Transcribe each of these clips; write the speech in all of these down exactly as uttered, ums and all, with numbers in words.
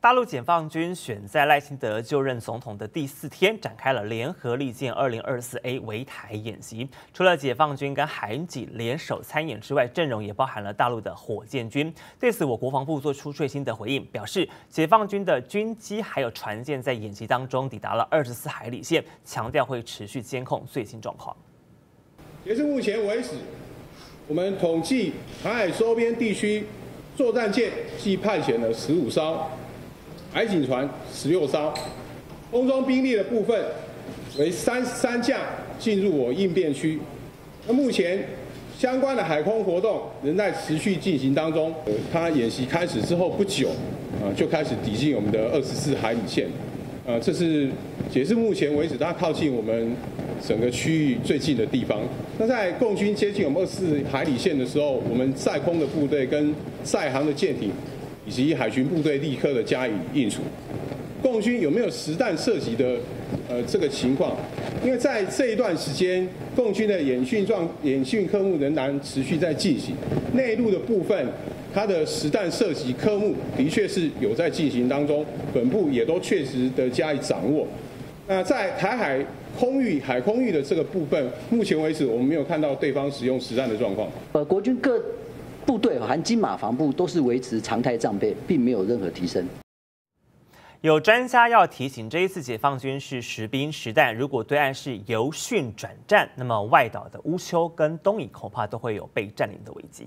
大陆解放军选在赖清德就任总统的第四天，展开了联合利剑二零二四 A 围台演习。除了解放军跟海警联手参演之外，阵容也包含了大陆的火箭军。对此，我国防部做出最新的回应，表示解放军的军机还有船舰在演习当中抵达了二十四海里线，强调会持续监控最新状况。 截至目前为止，我们统计台海周边地区作战舰计派遣了十五艘。 海警船十六艘，空中兵力的部分为三十三架进入我应变区。那目前相关的海空活动仍在持续进行当中。它演习开始之后不久，啊就开始抵近我们的二十四海里线。呃，这是截至目前为止，它靠近我们整个区域最近的地方。那在共军接近我们二十四海里线的时候，我们在空的部队跟在航的舰艇。 以及海巡部队立刻的加以应处。共军有没有实弹射击的呃这个情况？因为在这一段时间，共军的演训状演训科目仍然持续在进行。内陆的部分，它的实弹射击科目的确是有在进行当中，本部也都确实的加以掌握。那在台海空域、海空域的这个部分，目前为止我们没有看到对方使用实弹的状况。 呃，国军各 部队含金马防部都是维持常态战备，并没有任何提升。 有专家要提醒，这一次解放军是实兵实弹，如果对岸是由训转战，那么外岛的乌丘跟东引恐怕都会有被占领的危机。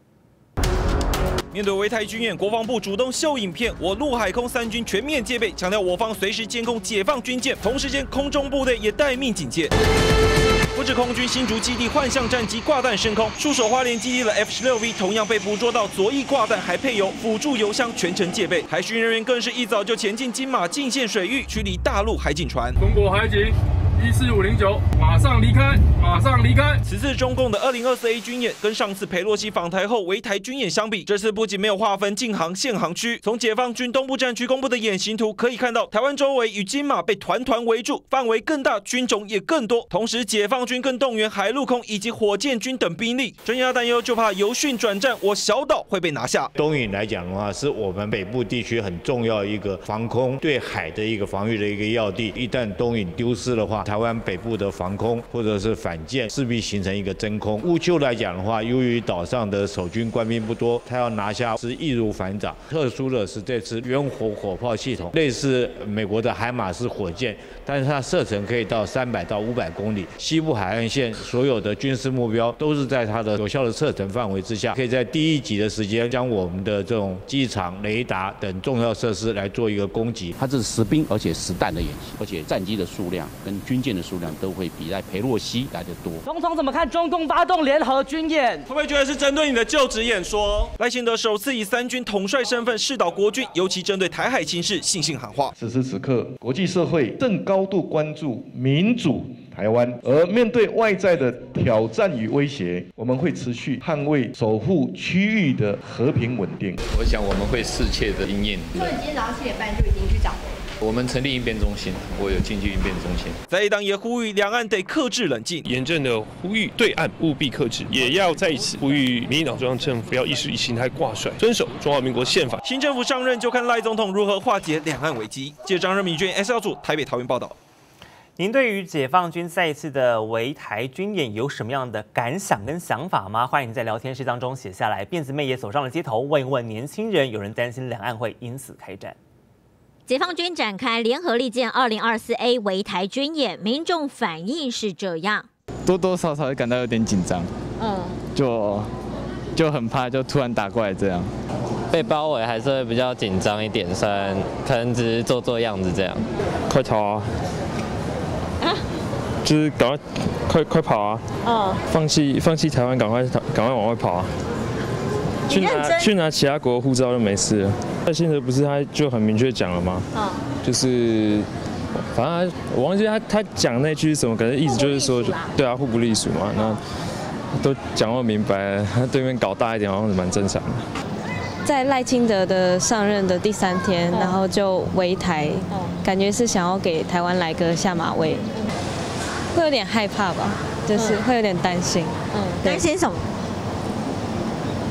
面对围台军演，国防部主动秀影片，我陆海空三军全面戒备，强调我方随时监控解放军舰，同时间空中部队也待命警戒。不止空军新竹基地幻象战机挂弹升空，戍守花莲基地的 F 十六 V 同样被捕捉到左翼挂弹，还配有辅助油箱，全程戒备。海巡人员更是一早就前进金马禁线水域，驱离大陆海警船。 中国海警。 一四五零九，马上离开，马上离开。 此次中共的二零二四 A 军演，跟上次裴洛西访台后围台军演相比，这次不仅没有划分禁航、限航区，从解放军东部战区公布的演习图可以看到，台湾周围与金马被团团围住，范围更大，军种也更多。同时，解放军更动员海陆空以及火箭军等兵力。专家担忧，就怕由训转战，我小岛会被拿下。 东引来讲的话，是我们北部地区很重要一个防空对海的一个防御的一个要地。一旦东引丢失的话，台湾北部的 防空或者是反舰，势必形成一个真空。乌丘来讲的话，由于岛上的守军官兵不多，他要拿下是易如反掌。特殊的是这次远火火炮系统，类似美国的海马式火箭，但是它射程可以到三百到五百公里。西部海岸线所有的军事目标都是在它的有效的射程范围之下，可以在第一级的时间将我们的这种机场、雷达等重要设施来做一个攻击。 它这是实兵而且实弹的演习，而且战机的数量跟军舰的数量都会 比在裴洛西来得多。 总统怎么看中共发动联合军演？ 会不会觉得是针对你的就职演说？赖清德首次以三军统帅身份视导国军，尤其针对台海情势信心喊话。 此时此刻，国际社会正高度关注民主台湾，而面对外在的挑战与威胁，我们会持续捍卫、守护区域的和平稳定。 我想我们会适切的因应。 说你今天早上七点半就已经去讲了。 我们成立应变中心，我有进去应变中心。 在野党也呼吁两岸得克制冷静， 严正的呼吁对岸务必克制，也要在此呼吁民进党中央政府要意识形态挂帅，遵守中华民国宪法。 新政府上任就看赖总统如何化解两岸危机。记者张仁敏、娟 S 小组台北桃园报道。 您对于解放军再一次的围台军演有什么样的感想跟想法吗？欢迎在聊天室当中写下来。辫子妹也走上了街头，问一问年轻人，有人担心两岸会因此开战。 解放军展开联合利剑二零二四 A 围台军演，民众反应是这样， 多多少少会感到有点紧张，嗯，就就很怕，就突然打过来这样， 被包围还是会比较紧张一点，虽然可能只是做做样子这样。 快逃啊！啊，就是赶快快快跑啊！嗯，放弃放弃台湾，赶快赶快往外跑啊！ 去拿去拿其他国护照就没事了。赖清德不是他就很明确讲了吗？嗯，就是反正我忘记他他讲那句是什么，可是意思就是说，对啊，互不隶属嘛。那都讲到明白了，他对面搞大一点好像是蛮正常的。 在赖清德的上任的第三天，然后就围台，感觉是想要给台湾来个下马威，会有点害怕吧，就是会有点担心。 嗯，担心什么？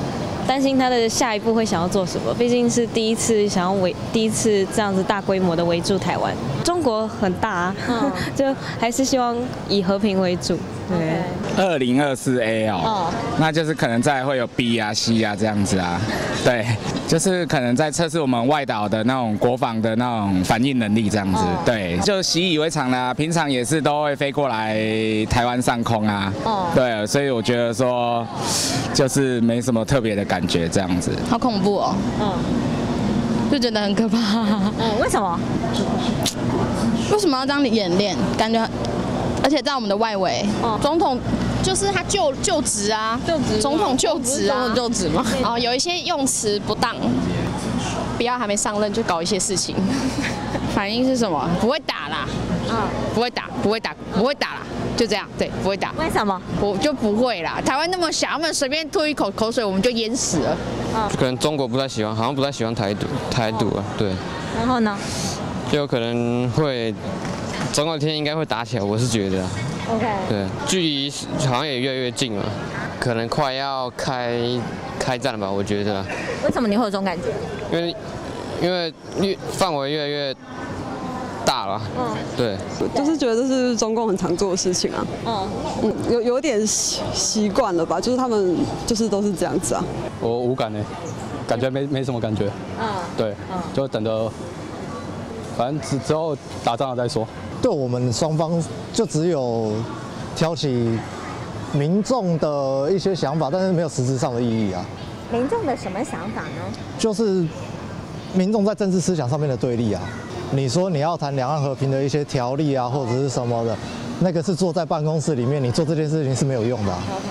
担心他的下一步会想要做什么。毕竟是第一次想要围，第一次这样子大规模的围住台湾。中国很大啊，嗯、就还是希望以和平为主。对， 二零二四 A 哦，哦那就是可能再会有 B 啊、C 啊这样子啊。对，就是可能在测试我们外岛的那种国防的那种反应能力这样子。哦、对，就习以为常啦，平常也是都会飞过来台湾上空啊。哦，对，所以我觉得说就是没什么特别的感觉这样子。 好恐怖哦。嗯。就觉得很可怕。 嗯，为什么？ 为什么要这样演练？感觉，而且在我们的外围，哦、总统就是他就就职啊，就职，总统就职啊， 总统就职吗？ 哦，有一些用词不当，不要还没上任就搞一些事情。反应是什么？不会打啦，嗯，不会打，不会打，不会打啦。就这样，对，不会打。 为什么？ 我就不会啦。台湾那么小，他们随便吐一口口水，我们就淹死了。 嗯，可能中国不太喜欢，好像不太喜欢台独，台独啊，对。 然后呢？ 就有可能会，总有一天应该会打起来，我是觉得。 OK。 对，距离好像也越来越近了，可能快要开开战了吧，我觉得。 为什么你会有这种感觉？ 因为因为越范围越来越大了，嗯，对， 就是觉得这是中共很常做的事情啊，嗯嗯，有有点习习惯了吧，就是他们就是都是这样子啊。 我无感呢，感觉没没什么感觉，嗯，对，嗯，就等着，反正之之后打仗了再说。 对我们双方就只有挑起民众的一些想法，但是没有实质上的意义啊。 民众的什么想法呢？ 就是民众在政治思想上面的对立啊。你说你要谈两岸和平的一些条例啊，或者是什么的，那个是坐在办公室里面，你做这件事情是没有用的、啊。OK，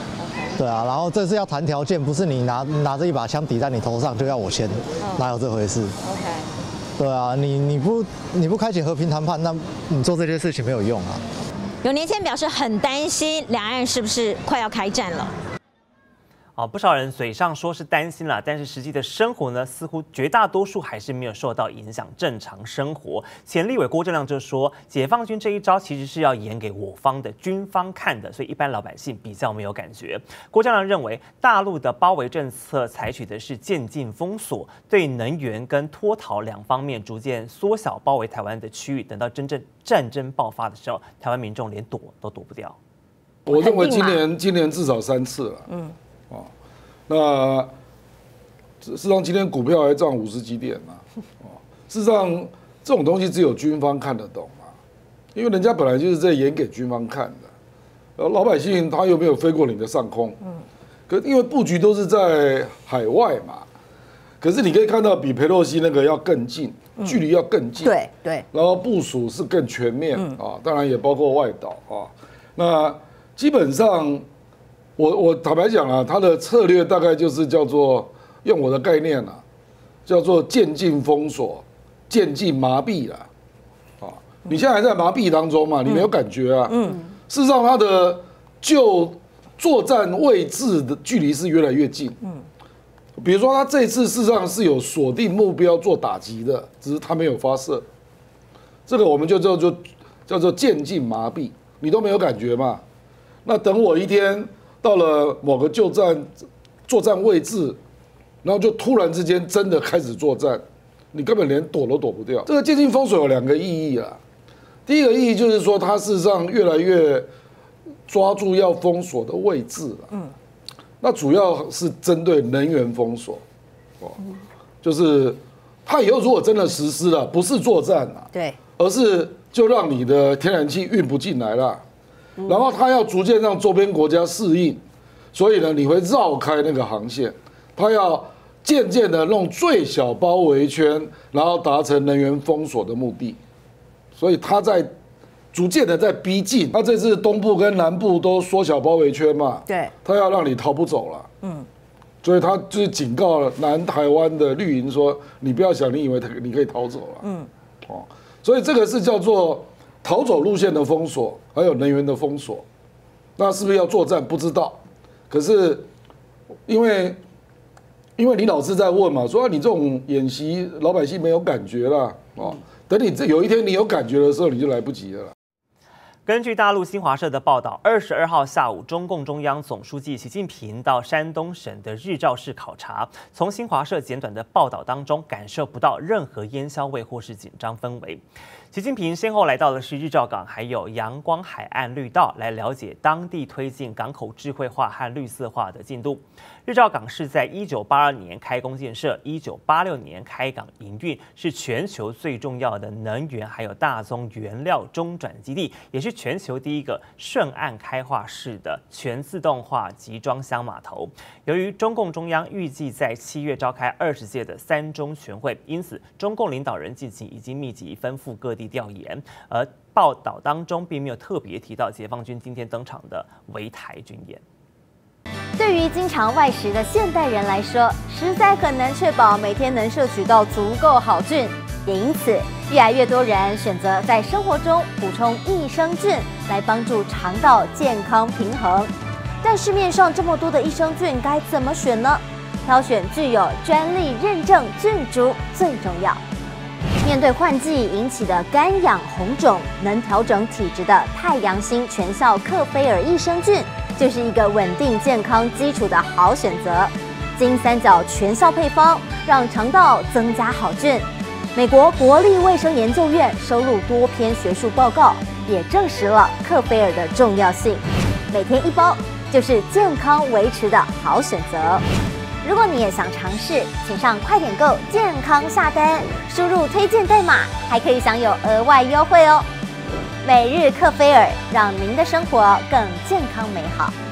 OK。对啊，然后这是要谈条件，不是你拿拿着一把枪抵在你头上就要我签，哪有这回事 ？OK。 对啊，你你不你不开启和平谈判，那你做这些事情没有用啊。 有年轻人表示很担心两岸是不是快要开战了。 啊，不少人嘴上说是担心了，但是实际的生活呢，似乎绝大多数还是没有受到影响，正常生活。前立委郭正亮就说，解放军这一招其实是要演给我方的军方看的，所以一般老百姓比较没有感觉。郭正亮认为，大陆的包围政策采取的是渐进封锁，对能源跟脱逃两方面逐渐缩小包围台湾的区域，等到真正战争爆发的时候，台湾民众连躲都躲不掉。 我认为今年今年至少三次了，嗯。哦，那事实上今天股票还涨五十几点嘛？哦，事实上这种东西只有军方看得懂嘛，因为人家本来就是在演给军方看的，呃，老百姓他又没有飞过你的上空，嗯，可因为布局都是在海外嘛，可是你可以看到比裴洛西那个要更近，距离要更近， 对对， 然后部署是更全面啊，当然也包括外岛啊，那基本上。我我坦白讲啊，他的策略大概就是叫做用我的概念啊，叫做渐进封锁、渐进麻痹啦。啊，你现在还在麻痹当中嘛，你没有感觉啊。嗯。事实上，他的就作战位置的距离是越来越近。嗯。比如说，他这次事实上是有锁定目标做打击的，只是他没有发射。这个我们就叫做叫做渐进麻痹，你都没有感觉嘛？那等我一天。到了某个就战作战位置，然后就突然之间真的开始作战，你根本连躲都躲不掉。这个渐进封锁有两个意义啦，第一个意义就是说，它事实上越来越抓住要封锁的位置了。嗯，那主要是针对能源封锁，哦，就是它以后如果真的实施了，不是作战啊， 对， 而是就让你的天然气运不进来了。然后他要逐渐让周边国家适应，所以呢，你会绕开那个航线，他要渐渐的弄最小包围圈，然后达成能源封锁的目的。所以他在逐渐的在逼近。他这次东部跟南部都缩小包围圈嘛， 对， 他要让你逃不走了。嗯，所以他就是警告南台湾的绿营说，你不要想你以为你可以逃走了。嗯，哦，所以这个是叫做。逃走路线的封锁，还有能源的封锁，那是不是要作战？不知道。可是因为因为李老师在问嘛，说、啊、你这种演习，老百姓没有感觉啦，哦，等你这有一天你有感觉的时候，你就来不及了啦。 根据大陆新华社的报道，二十二号下午，中共中央总书记习近平到山东省的日照市考察。从新华社简短的报道当中，感受不到任何烟硝味或是紧张氛围。习近平先后来到的是日照港，还有阳光海岸绿道，来了解当地推进港口智慧化和绿色化的进度。日照港是在一九八二年开工建设，一九八六年开港营运，是全球最重要的能源还有大宗原料中转基地，也是全球第一个顺岸开化式的全自动化集装箱码头。由于中共中央预计在七月召开二十届的三中全会，因此中共领导人近期已经密集奔赴各地调研，而报道当中并没有特别提到解放军今天登场的围台军演。 对于经常外食的现代人来说，实在很难确保每天能摄取到足够好菌，也因此越来越多人选择在生活中补充益生菌，来帮助肠道健康平衡。但市面上这么多的益生菌，该怎么选呢？挑选具有专利认证菌株最重要。面对换季引起的干痒红肿，能调整体质的太阳星全效克菲尔益生菌，就是一个稳定健康基础的好选择。金三角全效配方，让肠道增加好菌。美国国立卫生研究院收录多篇学术报告，也证实了克菲尔的重要性。每天一包，就是健康维持的好选择。如果你也想尝试，请上快点购健康下单，输入推荐代码，还可以享有额外优惠哦。每日克菲尔，让您的生活更健康美好。